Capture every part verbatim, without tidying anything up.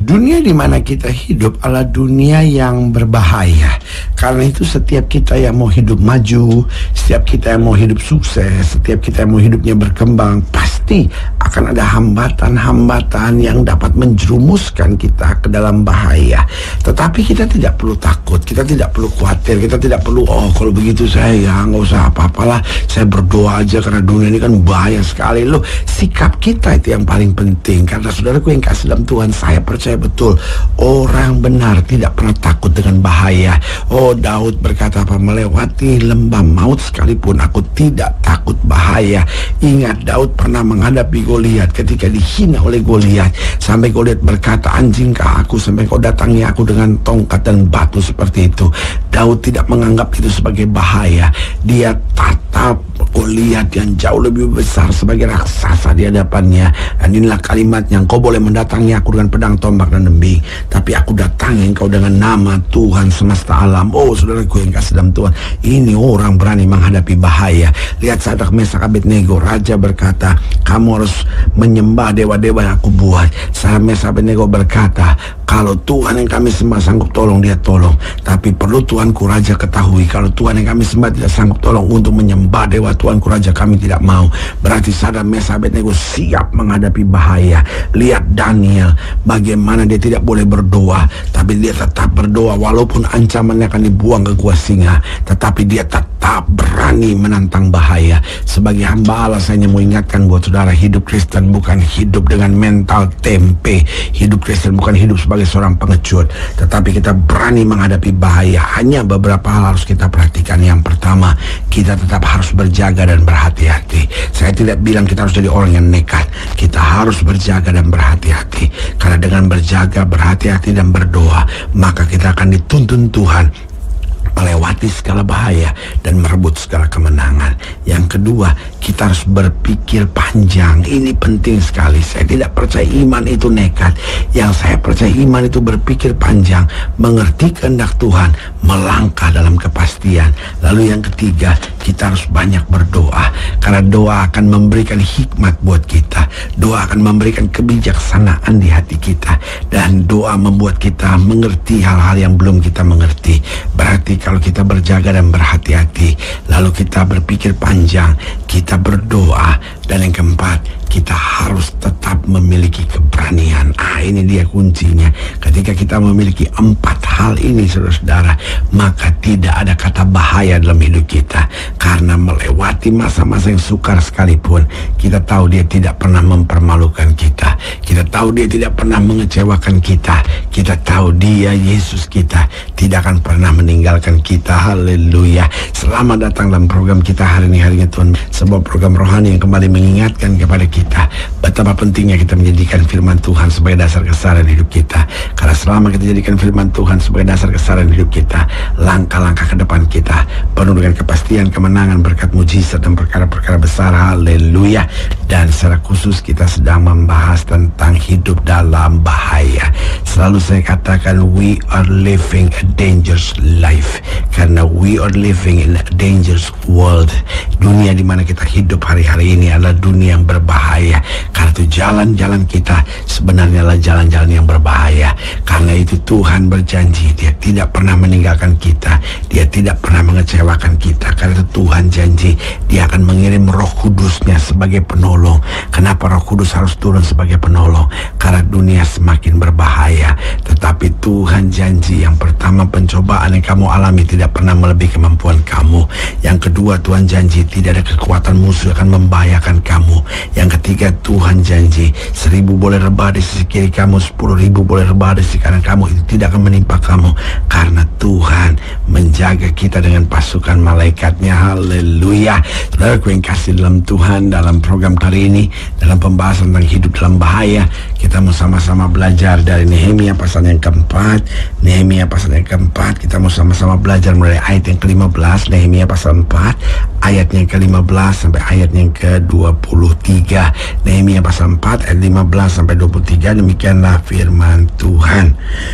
Dunia di mana kita hidup adalah dunia yang berbahaya. Karena itu setiap kita yang mau hidup maju, setiap kita yang mau hidup sukses, setiap kita yang mau hidupnya berkembang, pasti akan ada hambatan-hambatan yang dapat menjerumuskan kita ke dalam bahaya. Tetapi kita tidak perlu takut, kita tidak perlu khawatir, kita tidak perlu, oh kalau begitu saya ya nggak usah apa-apalah, saya berdoa aja karena dunia ini kan bahaya sekali. Loh, sikap kita itu yang paling penting. Karena saudaraku yang kasih dalam Tuhan, saya percaya betul orang benar tidak pernah takut dengan bahaya. Oh, Daud berkata apa? Melewati lembah maut sekalipun aku tidak takut bahaya. Ingat, Daud pernah menghadapi Goliat ketika dihina oleh Goliat, sampai Goliat berkata, anjingkah aku sampai kau datangi aku dengan tongkat dan batu seperti itu. Daud tidak menganggap itu sebagai bahaya. Dia tatap Goliat yang jauh lebih besar sebagai raksasa di hadapannya. Dan inilah kalimatnya, kau boleh mendatangi aku dengan pedang, tombak dan dembing, tapi aku datangi engkau dengan nama Tuhan semesta alam. Oh saudaraku yang kasih dalam Tuhan, ini orang berani menghadapi bahaya. Lihat Sadrak, Mesak, Abednego. Raja berkata, kamu harus menyembah dewa-dewa yang aku buat. Sadrak, Mesak, Abednego berkata, kalau Tuhan yang kami sembah sanggup tolong, dia tolong. Tapi perlu Tuanku Raja ketahui, kalau Tuhan yang kami sembah tidak sanggup tolong untuk menyembah dewa Tuanku Raja, kami tidak mau. Berarti Sadrak, Mesak, Abednego siap menghadapi bahaya. Lihat Daniel, bagaimana dia tidak boleh berdoa, tapi dia tetap berdoa walaupun ancamannya akan dibuang ke gua singa, tetapi dia tetap berani menantang bahaya. Sebagai hamba Allah, saya hanya mau ingatkan buat saudara, hidup Kristen bukan hidup dengan mental tempe. Hidup Kristen bukan hidup sebagai seorang pengecut, tetapi kita berani menghadapi bahaya. Hanya beberapa hal harus kita perhatikan. Yang pertama, kita tetap harus berjaga dan berhati-hati. Saya tidak bilang kita harus jadi orang yang nekat. Kita harus berjaga dan berhati-hati. Karena dengan berjaga, berhati-hati dan berdoa, maka kita akan dituntun Tuhan melewati segala bahaya dan merebut segala kemenangan. Yang kedua, kita harus berpikir panjang. Ini penting sekali. Saya tidak percaya iman itu nekat. Yang saya percaya iman itu berpikir panjang, mengerti kehendak Tuhan, melangkah dalam kepastian. Lalu yang ketiga, kita harus banyak berdoa. Karena doa akan memberikan hikmat buat kita. Doa akan memberikan kebijaksanaan di hati kita. Dan doa membuat kita mengerti hal-hal yang belum kita mengerti. Berarti kalau kita berjaga dan berhati-hati, lalu kita berpikir panjang, kita berdoa, dan yang keempat, kita harus tetap memiliki keberanian. Ah, ini dia kuncinya. Ketika kita memiliki empat hal ini, saudara-saudara, maka tidak ada kata bahaya dalam hidup kita. Karena melewati masa-masa yang sukar sekalipun, kita tahu dia tidak pernah mempermalukan kita. Kita tahu dia tidak pernah mengecewakan kita. Kita tahu dia, Yesus kita, tidak akan pernah meninggalkan kita. Haleluya. Selamat datang dalam program kita hari ini, harinya Tuhan. Sebuah program rohani yang kembali mengingatkan kepada kita betapa pentingnya kita menjadikan firman Tuhan sebagai dasar kesabaran hidup kita. Karena selama kita jadikan firman Tuhan sebagai dasar kesabaran hidup kita, langkah-langkah ke depan kita penuh dengan kepastian, kemenangan, berkat mujizat dan perkara-perkara besar. Haleluya. Dan secara khusus kita sedang membahas tentang hidup dalam bahaya. Selalu saya katakan, we are living a dangerous life. Karena we are living in a dangerous world. Dunia di mana kita hidup hari-hari ini adalah dunia yang berbahaya. Karena itu jalan-jalan kita sebenarnya adalah jalan-jalan yang berbahaya. Karena itu Tuhan berjanji, dia tidak pernah meninggalkan kita, dia tidak pernah mengecewakan kita. Karena itu Tuhan janji, dia akan mengirim Roh Kudusnya sebagai penolong. Kenapa Roh Kudus harus turun sebagai penolong? Karena dunia semakin berbahaya. Tetapi Tuhan janji, yang pertama, pencobaan yang kamu alami tidak pernah melebihi kemampuan kamu. Yang kedua, Tuhan janji tidak ada kekuatan musuh akan membahayakan kamu. Yang ketiga, Tuhan janji, seribu boleh rebah di sisi kiri kamu, sepuluh ribu boleh rebah di sisi kanan kamu, itu tidak akan menimpa kamu. Karena Tuhan menjaga kita dengan pasukan malaikatnya. Haleluya. Saudaraku yang kasih dalam Tuhan, dalam program kali ini, dalam pembahasan tentang hidup dalam bahaya, kita mau sama-sama belajar dari Nehemia pasal yang keempat. Nehemia pasal yang keempat, kita mau sama-sama belajar mulai ayat yang kelima belas. Nehemia pasal empat, ayat yang kelima belas sampai ayat yang ke dua puluh tiga. Nehemia pasal empat ayat lima belas sampai dua puluh tiga. Demikianlah firman Tuhan.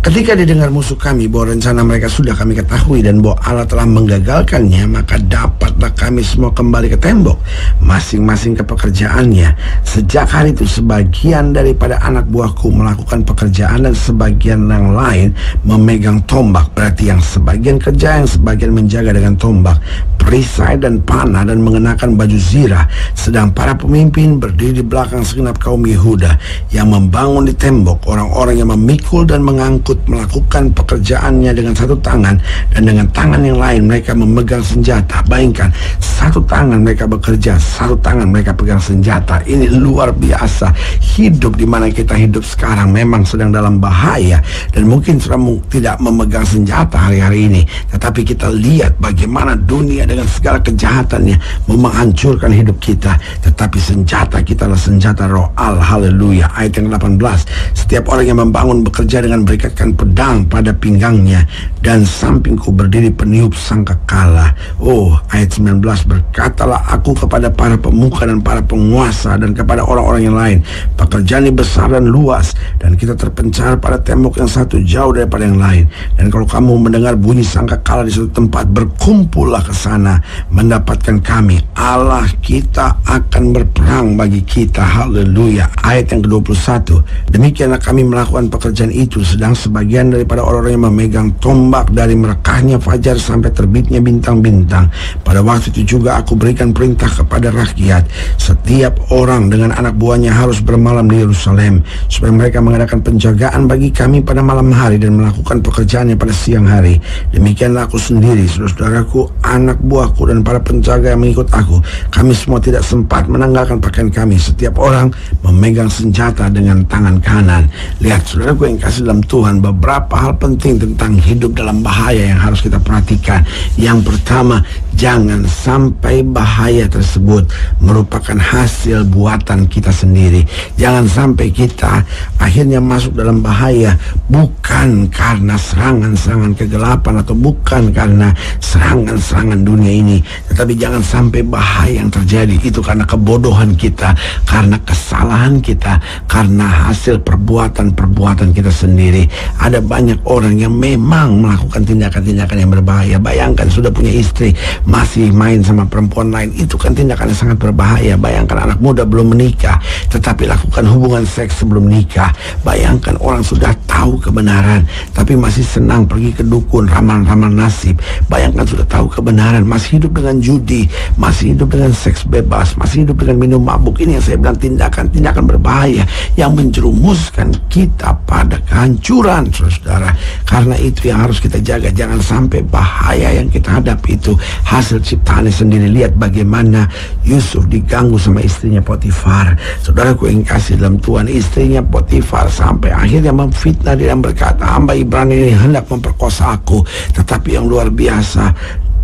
Ketika didengar musuh kami bahwa rencana mereka sudah kami ketahui dan bahwa Allah telah menggagalkannya, maka dapatlah kami semua kembali ke tembok, masing-masing ke pekerjaannya. Sejak hari itu sebagian daripada anak buahku melakukan pekerjaan dan sebagian yang lain memegang tombak. Berarti yang sebagian kerja, yang sebagian menjaga dengan tombak, perisai dan panah, dan mengenakan baju zirah. Sedang para pemimpin berdiri di belakang segenap kaum Yehuda yang membangun di tembok, orang-orang yang memikul dan mengangkut melakukan pekerjaannya dengan satu tangan, dan dengan tangan yang lain mereka memegang senjata. Bayangkan, satu tangan mereka bekerja, satu tangan mereka pegang senjata. Ini luar biasa. Hidup di mana kita hidup sekarang memang sedang dalam bahaya, dan mungkin sudah tidak memegang senjata hari-hari ini, tetapi kita lihat bagaimana dunia dengan segala kejahatannya mau menghancurkan hidup kita. Tetapi senjata kita adalah senjata roh Allah. Haleluya. Ayat yang delapan belas, setiap orang yang membangun bekerja dengan berikatkan pedang pada pinggangnya, dan sampingku berdiri peniup sangkakala. Oh, ayat sembilan belas, berkatalah aku kepada para pemuka dan para penguasa dan kepada orang-orang yang lain, pekerjaan ini besar dan luas, dan kita terpencar pada tembok yang satu jauh daripada yang lain. Dan kalau kamu mendengar bunyi sangkakala di suatu tempat, berkumpullah ke sana mendapatkan kami. Allah kita akan berperang bagi kita. Haleluya. Ayat yang ke dua puluh satu, demikianlah kami melakukan pekerjaan itu, sedang sebagian daripada orang-orang yang memegang tombak dari merekahnya fajar sampai terbitnya bintang-bintang. Pada waktu itu juga aku berikan perintah kepada rakyat, setiap orang dengan anak buahnya harus bermalam di Yerusalem, supaya mereka mengadakan penjagaan bagi kami pada malam hari dan melakukan pekerjaannya pada siang hari. Demikianlah aku sendiri, saudaraku, anak buahku, dan para penjaga yang mengikut aku. Kami semua tidak sempat menanggalkan pakaian kami, setiap orang memegang senjata dengan tangan kanan. Lihat saudaraku yang kasih dalam Tuhan, beberapa hal penting tentang hidup dalam bahaya yang harus kita perhatikan. Yang pertama, jangan sampai bahaya tersebut merupakan hasil buatan kita sendiri. Jangan sampai kita akhirnya masuk dalam bahaya bukan karena serangan-serangan kegelapan atau bukan karena serangan-serangan dunia ini, tetapi jangan sampai bahaya yang terjadi itu karena kebodohan kita, karena kesalahan kita, karena hasil perbuatan-perbuatan kita sendiri. Ada banyak orang yang memang melakukan tindakan-tindakan yang berbahaya. Bayangkan sudah punya istri masih main sama perempuan lain, itu kan tindakan yang sangat berbahaya. Bayangkan anak muda belum menikah tetapi lakukan hubungan seks sebelum nikah. Bayangkan orang sudah tahu kebenaran tapi masih senang pergi ke dukun, ramalan-ramalan nasib. Bayangkan sudah tahu kebenaran masih hidup dengan judi, masih hidup dengan seks bebas, masih hidup dengan minum mabuk. Ini yang saya bilang tindakan-tindakan berbahaya yang menjerumuskan kita pada kehancuran, saudara. Karena itu yang harus kita jaga, jangan sampai bahaya yang kita hadapi itu hasil ciptaannya sendiri. Lihat bagaimana Yusuf diganggu sama istrinya Potifar. Saudaraku yang kasih dalam Tuhan, istrinya Potifar sampai akhirnya memfitnah dia dan berkata, hamba Ibrani ini hendak memperkosa aku. Tetapi yang luar biasa,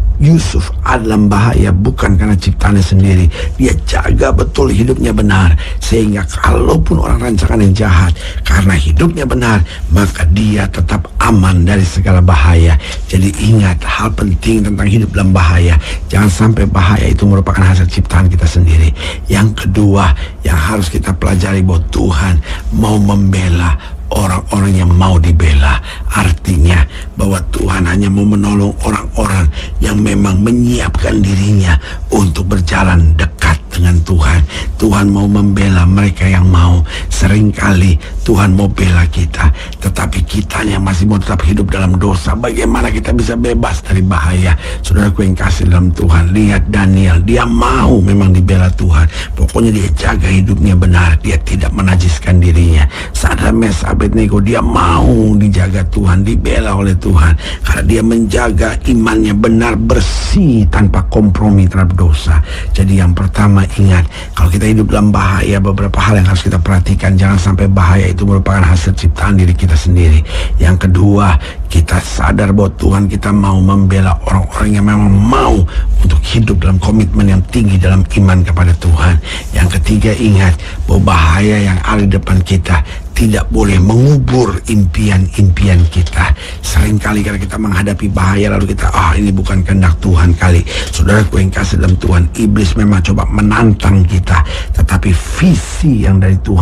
Yusuf adalah bahaya bukan karena ciptaannya sendiri. Dia jaga betul hidupnya benar, sehingga kalaupun orang rancangan yang jahat, karena hidupnya benar, maka dia tetap aman dari segala bahaya. Jadi ingat hal penting tentang hidup dalam bahaya. Jangan sampai bahaya itu merupakan hasil ciptaan kita sendiri. Yang kedua yang harus kita pelajari, bahwa Tuhan mau membela orang-orang yang mau dibela. Artinya bahwa Tuhan hanya mau menolong orang-orang yang memang menyiapkan dirinya untuk berjalan dekat dengan Tuhan. Tuhan mau membela mereka yang mau. Seringkali Tuhan mau bela kita, tetapi kitanya masih mau tetap hidup dalam dosa. Bagaimana kita bisa bebas dari bahaya? Saudaraku yang kasih dalam Tuhan, lihat Daniel, dia mau memang dibela Tuhan. Pokoknya dia jaga hidupnya benar, dia tidak menajiskan dirinya. Sadar Mesa Abednego, dia mau dijaga Tuhan, dibela oleh Tuhan, karena dia menjaga imannya benar, bersih, tanpa kompromi terhadap dosa. Jadi yang pertama, ingat, kalau kita hidup dalam bahaya, beberapa hal yang harus kita perhatikan. Jangan sampai bahaya itu merupakan hasil ciptaan diri kita sendiri. Yang kedua, kita sadar bahwa Tuhan kita mau membela orang-orang yang memang mau untuk hidup dalam komitmen yang tinggi dalam iman kepada Tuhan. Yang ketiga, ingat bahwa bahaya yang ada di depan kita tidak boleh mengubur impian-impian kita. Seringkali karena kita menghadapi bahaya lalu kita, ah ini bukan kehendak Tuhan kali. Saudaraku yang kasih dalam Tuhan, iblis memang coba menantang kita, tetapi visi yang dari Tuhan,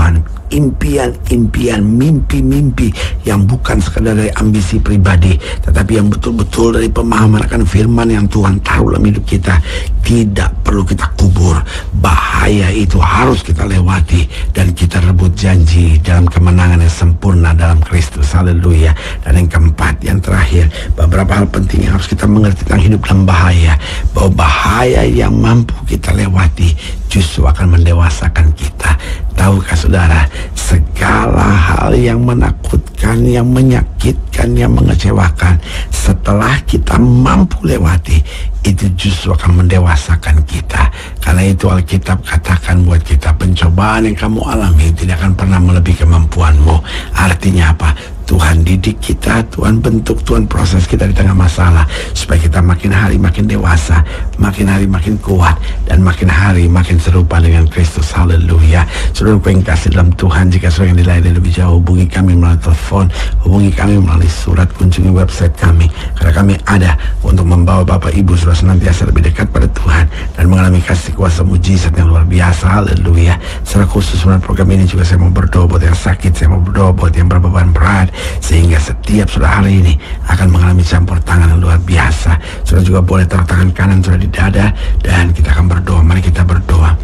impian-impian, mimpi-mimpi yang bukan sekadar dari ambisi pribadi, tetapi yang betul-betul dari pemahaman akan firman yang Tuhan tahu dalam hidup kita. Tidak perlu kita kubur. Bahaya itu harus kita lewati, dan kita rebut janji dalam kemenangan yang sempurna dalam Kristus. Haleluya. Dan yang keempat, yang terakhir, beberapa hal penting yang harus kita mengerti tentang hidup dalam bahaya. Bahwa bahaya yang mampu kita lewati justru akan mendewasakan kita. Tahukah saudara, segala hal yang menakutkan, yang menyakitkan, yang mengecewakan, setelah kita mampu lewati, itu justru akan mendewasakan kita. Karena itu Alkitab katakan buat kita, pencobaan yang kamu alami tidak akan pernah melebihi kemampuanmu. Artinya apa? Tuhan didik kita, Tuhan bentuk, Tuhan proses kita di tengah masalah, supaya kita makin hari makin dewasa, makin hari makin kuat, dan makin hari makin serupa dengan Kristus. Haleluya. Saudara yang kasih dalam Tuhan, jika saudara yang dilayani lebih jauh, hubungi kami melalui telepon, hubungi kami melalui surat, kunjungi website kami, karena kami ada untuk membawa Bapak Ibu saudara senantiasa lebih dekat pada Tuhan dan mengalami kasih kuasa mujizat yang luar biasa. Haleluya. Secara khusus melalui program ini juga saya mau berdoa buat yang sakit, saya mau berdoa buat yang berbeban berat, sehingga setiap saudara hari ini akan mengalami campur tangan yang luar biasa. Saudara juga boleh taruh tangan kanan saudara di dada, dan kita akan berdoa. Mari kita berdoa.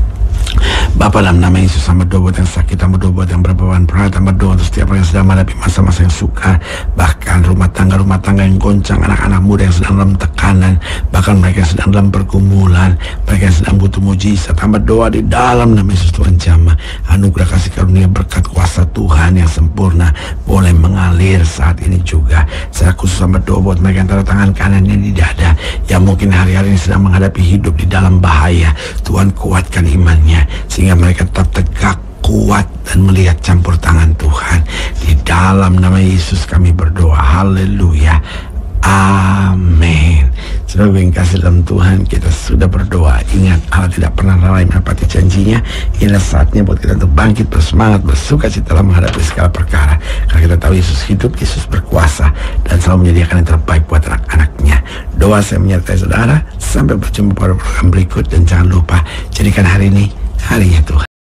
Bapa, dalam nama Yesus, hamba doa buat yang sakit, hamba doa buat yang berbeban berat, hamba doa untuk setiap orang yang sedang menghadapi masa-masa yang sukar, bahkan rumah tangga-rumah tangga yang goncang, anak-anak muda yang sedang dalam tekanan, bahkan mereka yang sedang dalam pergumulan, mereka yang sedang butuh mujizat. Hamba doa di dalam nama Yesus, Tuhan jamah anugerah kasih karunia berkat kuasa Tuhan yang sempurna boleh mengalir saat ini juga. Saya khusus hamba doa buat mereka yang taruh tangan kanannya di dada, yang mungkin hari-hari ini sedang menghadapi hidup di dalam bahaya. Tuhan kuatkan imannya, sehingga mereka tetap tegak, kuat, dan melihat campur tangan Tuhan. Di dalam nama Yesus kami berdoa. Haleluya. Amin. Saudara yang kasih dalam Tuhan, kita sudah berdoa. Ingat, Allah tidak pernah lalai menepati janjinya. Inilah saatnya buat kita untuk bangkit, bersemangat, bersuka cita dalam menghadapi segala perkara. Karena kita tahu Yesus hidup, Yesus berkuasa, dan selalu menyediakan yang terbaik buat anak-anaknya. Doa saya menyertai saudara. Sampai berjumpa pada program berikut, dan jangan lupa jadikan hari ini harinya Tuhan.